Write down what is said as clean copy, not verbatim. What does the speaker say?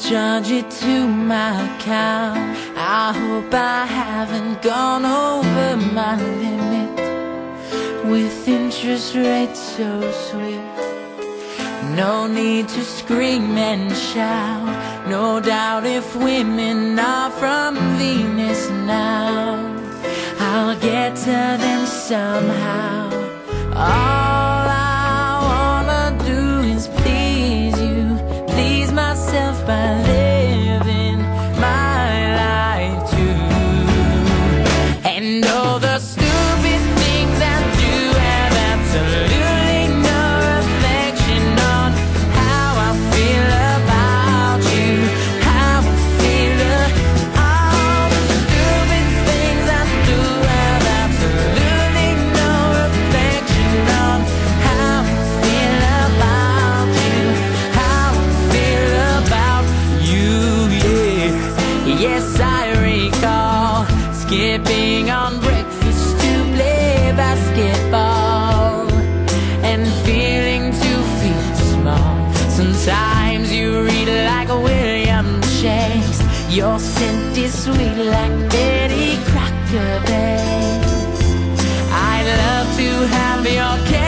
charge it to my account. I hope I haven't gone over my limit, with interest rates so swift. No need to scream and shout, no doubt if women are from Venus now, I'll get to them somehow. All I wanna do is please you, please myself by living my life too. And all the stupid things I do have absolutely no reflection on how I feel about you, how I feel. All the stupid things I do have absolutely no reflection on how I feel about you, how I feel about you, yeah. Yes, I recall skipping on breakfast to play basketball and feeling 2 feet small. Sometimes you read like William Shakespeare, your scent is sweet like Betty Crocker Bay. I'd love to have your